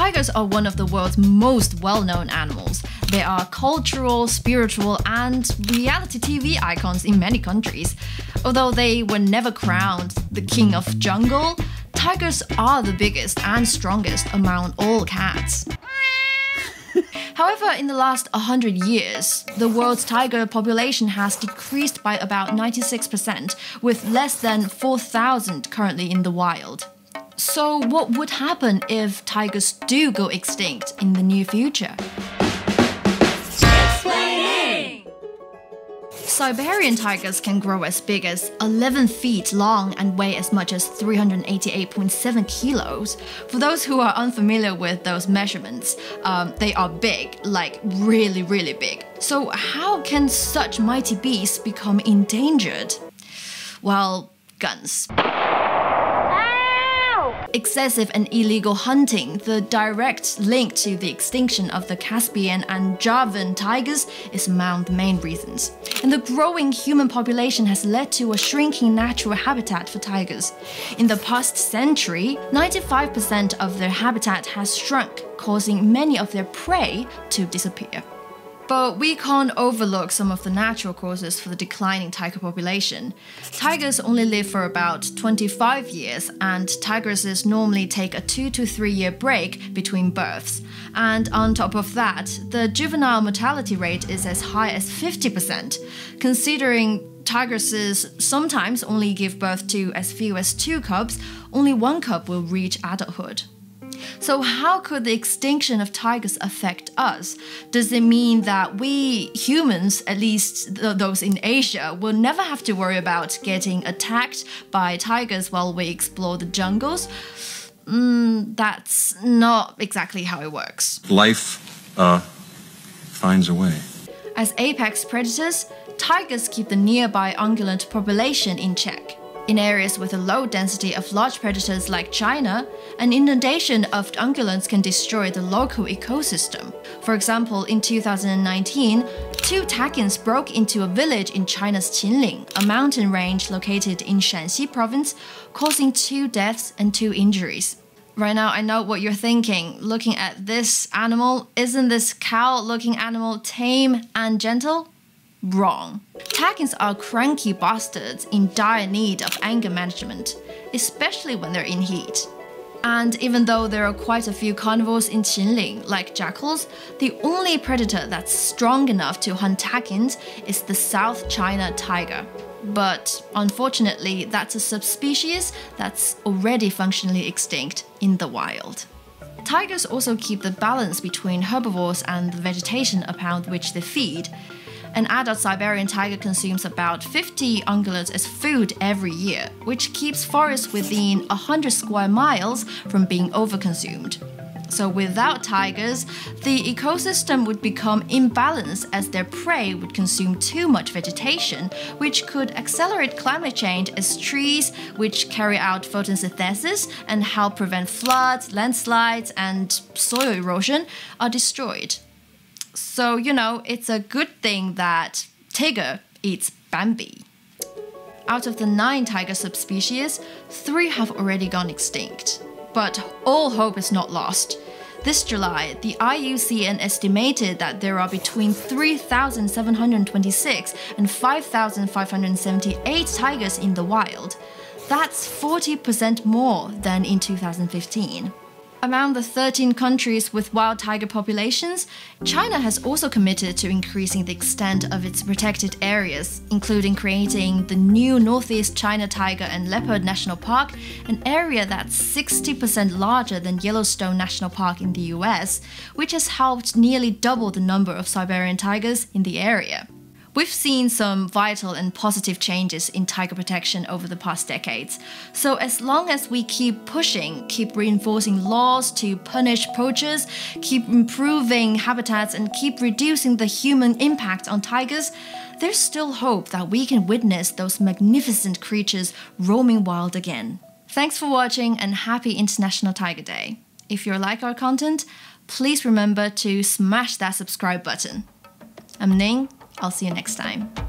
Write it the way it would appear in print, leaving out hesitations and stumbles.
Tigers are one of the world's most well-known animals. They are cultural, spiritual, and reality TV icons in many countries. Although they were never crowned the king of jungle, tigers are the biggest and strongest among all cats. However, in the last 100 years, the world's tiger population has decreased by about 96%, with less than 4,000 currently in the wild. So what would happen if tigers do go extinct in the near future? ExplaiNing! Siberian tigers can grow as big as 11 feet long and weigh as much as 388.7 kilos. For those who are unfamiliar with those measurements, they are big, like really, really big. So how can such mighty beasts become endangered? Well, guns. Excessive and illegal hunting, the direct link to the extinction of the Caspian and Javan tigers, is among the main reasons. And the growing human population has led to a shrinking natural habitat for tigers. In the past century, 95% of their habitat has shrunk, causing many of their prey to disappear. But we can't overlook some of the natural causes for the declining tiger population. Tigers only live for about 25 years, and tigresses normally take a 2 to 3 year break between births. And on top of that, the juvenile mortality rate is as high as 50%, considering tigresses sometimes only give birth to as few as 2 cubs. Only 1 cub will reach adulthood. So how could the extinction of tigers affect us? Does it mean that we humans, at least those in Asia, will never have to worry about getting attacked by tigers while we explore the jungles? That's not exactly how it works. Life finds a way. As apex predators, tigers keep the nearby ungulate population in check. In areas with a low density of large predators like China, an inundation of ungulates can destroy the local ecosystem. For example, in 2019, 2 takins broke into a village in China's Qinling, a mountain range located in Shanxi province, causing 2 deaths and 2 injuries. Right now, I know what you're thinking. Looking at this animal, isn't this cow-looking animal tame and gentle? Wrong. Takins are cranky bastards in dire need of anger management, especially when they're in heat. And even though there are quite a few carnivores in Qinling, like jackals, the only predator that's strong enough to hunt takins is the South China tiger. But unfortunately, that's a subspecies that's already functionally extinct in the wild. Tigers also keep the balance between herbivores and the vegetation upon which they feed. An adult Siberian tiger consumes about 50 ungulates as food every year, which keeps forests within 100 square miles from being overconsumed. So without tigers, the ecosystem would become imbalanced as their prey would consume too much vegetation, which could accelerate climate change as trees, which carry out photosynthesis and help prevent floods, landslides, and soil erosion, are destroyed. So, you know, it's a good thing that tiger eats Bambi. Out of the 9 tiger subspecies, 3 have already gone extinct. But all hope is not lost. This July, the IUCN estimated that there are between 3,726 and 5,578 tigers in the wild. That's 40% more than in 2015. Among the 13 countries with wild tiger populations, China has also committed to increasing the extent of its protected areas, including creating the new Northeast China Tiger and Leopard National Park, an area that's 60% larger than Yellowstone National Park in the US, which has helped nearly double the number of Siberian tigers in the area. We've seen some vital and positive changes in tiger protection over the past decades. So as long as we keep pushing, keep reinforcing laws to punish poachers, keep improving habitats, and keep reducing the human impact on tigers, there's still hope that we can witness those magnificent creatures roaming wild again. Thanks for watching and happy International Tiger Day. If you like our content, please remember to smash that subscribe button. I'm Ning. I'll see you next time.